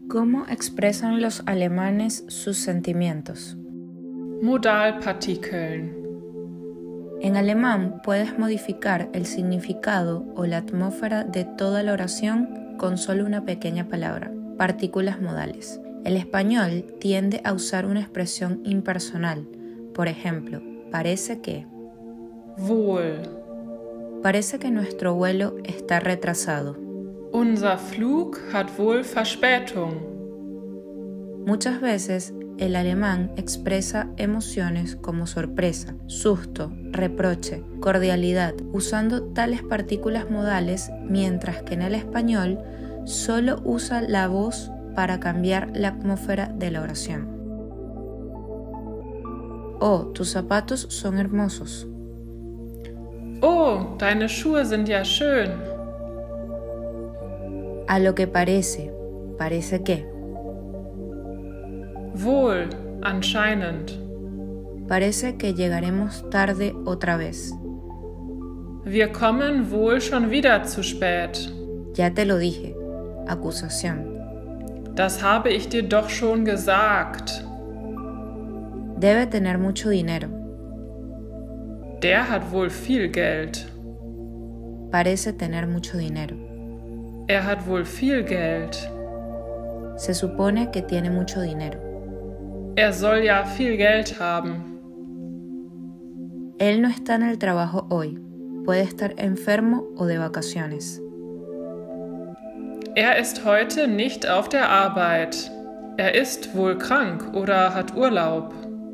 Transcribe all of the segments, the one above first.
¿Cómo expresan los alemanes sus sentimientos? Modalpartikeln. En alemán puedes modificar el significado o la atmósfera de toda la oración con solo una pequeña palabra, partículas modales. El español tiende a usar una expresión impersonal. Por ejemplo, parece que. Wohl. Parece que nuestro vuelo está retrasado. Unser Flug hat wohl Verspätung. Muchas veces el alemán expresa emociones como sorpresa, susto, reproche, cordialidad, usando tales partículas modales, mientras que en el español solo usa la voz para cambiar la atmósfera de la oración. Oh, tus zapatos son hermosos. Oh, deine Schuhe sind ja schön. A lo que parece que. Wohl, anscheinend. Parece que llegaremos tarde otra vez. Wir kommen wohl schon wieder zu spät. Ya te lo dije. Acusación. Das habe ich dir doch schon gesagt. Debe tener mucho dinero. Der hat wohl viel Geld. Parece tener mucho dinero. Er hat wohl viel Geld. Se supone que tiene mucho dinero. Er soll ja viel Geld haben. Él no está en el trabajo hoy. Puede estar enfermo o de vacaciones. Er ist heute nicht auf der Arbeit. Er ist wohl krank oder hat Urlaub.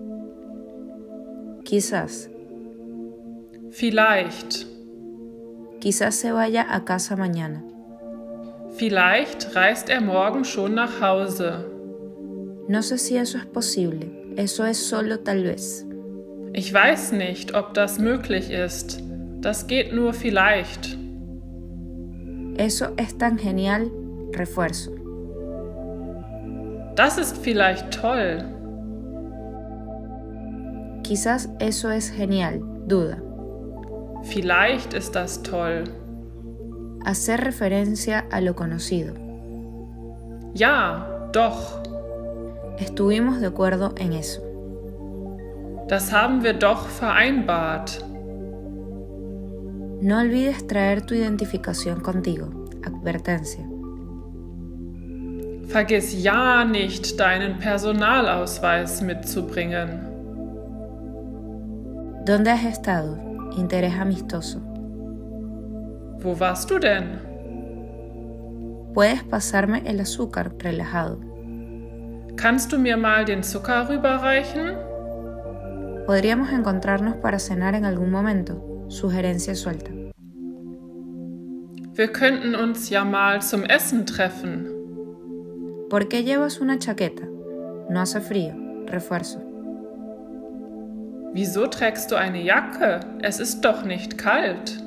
Quizás. Vielleicht. Quizás se vaya a casa mañana. Vielleicht reist er morgen schon nach Hause. No sé si eso es posible. Eso es solo tal vez. Ich weiß nicht, ob das möglich ist. Das geht nur vielleicht. Eso es tan genial. Refuerzo. Das ist vielleicht toll. Quizás eso es genial. Duda. Vielleicht ist das toll. Hacer referencia a lo conocido. Ja, doch. Estuvimos de acuerdo en eso. Das haben wir doch vereinbart. No olvides traer tu identificación contigo. Advertencia. Vergiss ja nicht, deinen Personalausweis mitzubringen. ¿Dónde has estado? Interés amistoso. Wo warst du denn? ¿Puedes pasarme el azúcar? Relajado. Kannst du mir mal den Zucker rüberreichen? Podríamos encontrarnos para cenar en algún momento. Sugerencia suelta. Wir könnten uns ja mal zum Essen treffen. ¿Por qué llevas una chaqueta? No hace frío. Refuerzo. Wieso trägst du eine Jacke? Es ist doch nicht kalt.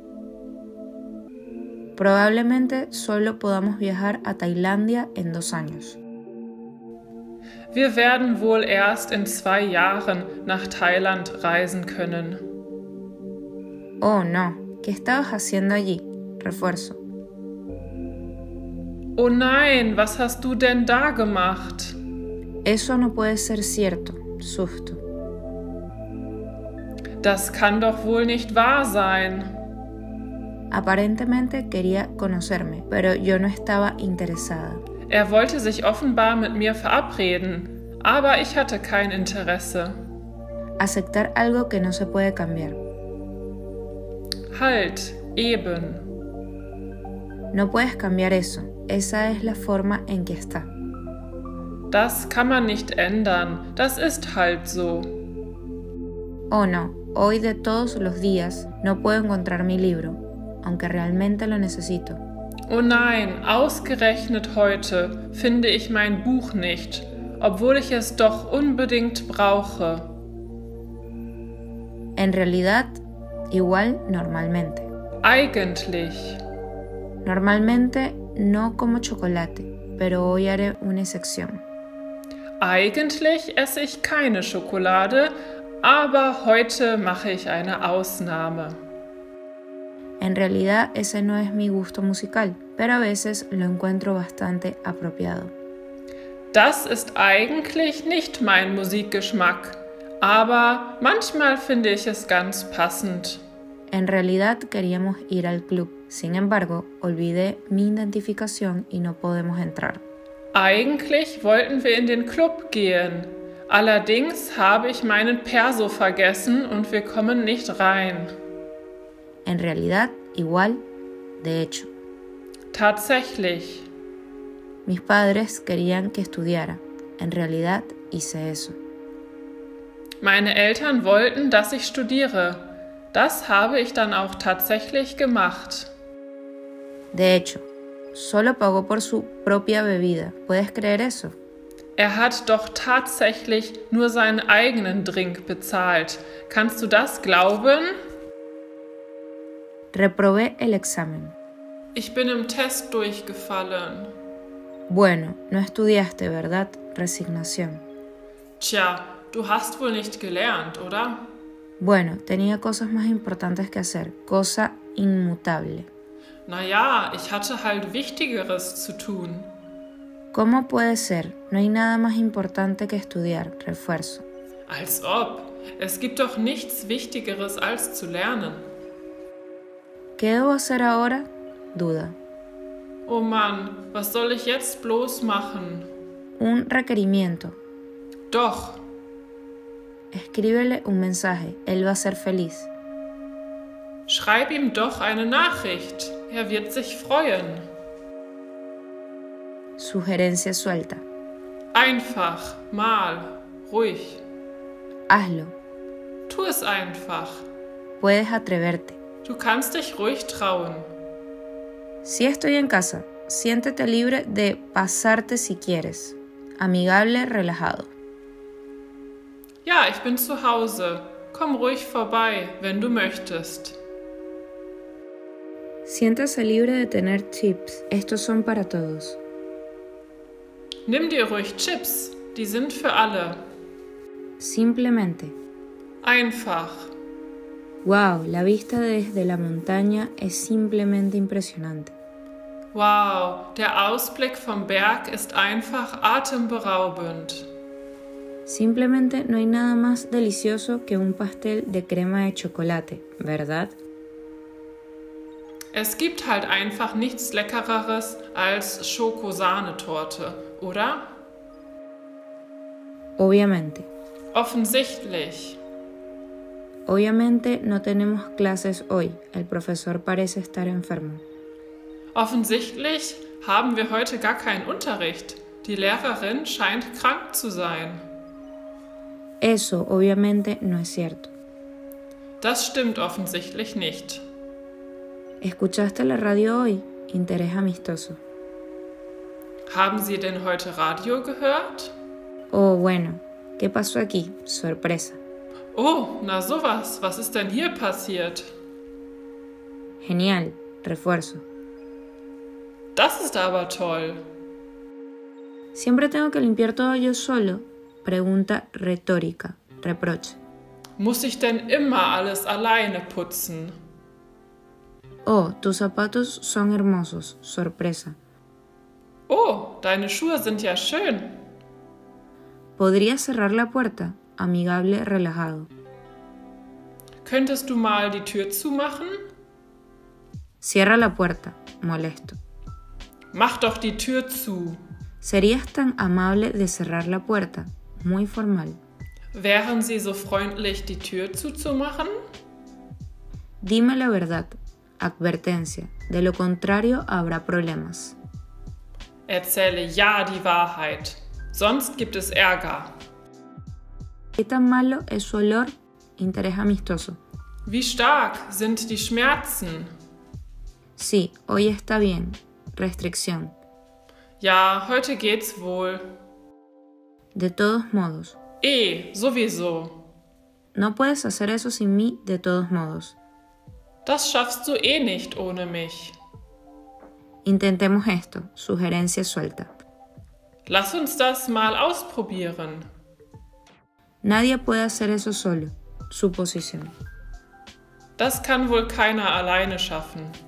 Probablemente solo podamos viajar a Tailandia en 2 años. Wir werden wohl erst in 2 Jahren nach Thailand reisen können. Oh, no. ¿Qué estabas haciendo allí? Refuerzo. Oh nein, was hast du denn da gemacht? Eso no puede ser cierto. Susto. Das kann doch wohl nicht wahr sein. Aparentemente quería conocerme, pero yo no estaba interesada. Er wollte sich offenbar mit mir verabreden, aber ich hatte kein Interesse. Aceptar algo que no se puede cambiar. Halt, eben. No puedes cambiar eso. Esa es la forma en que está. Das kann man nicht ändern. Das ist halt so. Oh no, hoy de todos los días no puedo encontrar mi libro, aunque realmente lo necesito. Oh nein, ausgerechnet heute finde ich mein Buch nicht, obwohl ich es doch unbedingt brauche. En realidad, igual normalmente. Eigentlich. Normalmente no como chocolate, pero hoy haré una excepción. Eigentlich esse ich keine Schokolade, aber heute mache ich eine Ausnahme. En realidad ese no es mi gusto musical, pero a veces lo encuentro bastante apropiado. Das ist eigentlich nicht mein Musikgeschmack, aber manchmal finde ich es ganz passend. En realidad queríamos ir al club. Sin embargo, olvidé mi identificación y no podemos entrar. Eigentlich wollten wir in den Club gehen. Allerdings habe ich meinen Perso vergessen und wir kommen nicht rein. En realidad, igual, de hecho. Tatsächlich. Mis padres querían que estudiara. En realidad, hice eso. Meine Eltern wollten, dass ich studiere. Das habe ich dann auch tatsächlich gemacht. De hecho, solo pagó por su propia bebida. ¿Puedes creer eso? Er hat doch tatsächlich nur seinen eigenen Drink bezahlt. Kannst du das glauben? Reprobé el examen. Ich bin im Test durchgefallen. Bueno, no estudiaste, ¿verdad? Resignación. Tja, du hast wohl nicht gelernt, oder? Bueno, tenía cosas más importantes que hacer. Cosa inmutable. Naja, ich hatte halt Wichtigeres zu tun. ¿Cómo puede ser? No hay nada más importante que estudiar. Refuerzo. Als ob. Es gibt doch nichts Wichtigeres als zu lernen. ¿Qué debo hacer ahora? Duda. Oh Mann, was soll ich jetzt bloß machen? Un requerimiento. Doch. Escríbele un mensaje. Él va a ser feliz. Schreib ihm doch eine Nachricht. Er wird sich freuen. Sugerencia suelta. Einfach, mal, ruhig. Hazlo. Tu es einfach. Puedes atreverte. Du kannst dich ruhig trauen. Si estoy en casa, siéntete libre de pasarte si quieres. Amigable, relajado. Ja, ich bin zu Hause. Komm ruhig vorbei, wenn du möchtest. Siéntase libre de tener chips. Estos son para todos. Nimm dir ruhig Chips. Die sind für alle. Simplemente. Einfach. Wow, la vista desde la montaña es simplemente impresionante. Wow, der Ausblick vom Berg ist einfach atemberaubend. Simplemente no hay nada más delicioso que un pastel de crema de chocolate, ¿verdad? Es gibt halt einfach nichts Leckereres als Schokosahnetorte, oder? Obviamente. Offensichtlich. Obviamente no tenemos clases hoy. El profesor parece estar enfermo. Offensichtlich haben wir heute gar keinen Unterricht. Die Lehrerin scheint krank zu sein. Eso obviamente no es cierto. Das stimmt offensichtlich nicht. ¿Escuchaste la radio hoy? Interés amistoso. Haben Sie denn heute Radio gehört? Oh, bueno. ¿Qué pasó aquí? Sorpresa. Oh, na sowas. Was ist denn hier passiert? Genial. Refuerzo. Das ist aber toll. ¿Siempre tengo que limpiar todo yo solo? Pregunta retórica. Reproche. Muss ich denn immer alles alleine putzen? Oh, tus zapatos son hermosos. Sorpresa. Oh, deine Schuhe sind ja schön. ¿Podrías cerrar la puerta? Amigable, relajado. Könntest du mal die Tür zumachen? Cierra la puerta. Molesto. Mach doch die Tür zu. ¿Serías tan amable de cerrar la puerta? Muy formal. Wären Sie so freundlich, die Tür zuzumachen? Dime la verdad. Advertencia. De lo contrario habrá problemas. Erzähle ja die Wahrheit. Sonst gibt es Ärger. ¿Qué tan malo es su olor? Interés amistoso. Wie stark sind die Schmerzen? Sí, hoy está bien. Restricción. Ja, heute geht's wohl. De todos modos. Sowieso. No puedes hacer eso sin mí, de todos modos. Das schaffst du nicht ohne mich. Intentemos esto. Sugerencia suelta. Lass uns das mal ausprobieren. Nadie puede hacer eso solo. Suposición. Das kann wohl keiner alleine schaffen.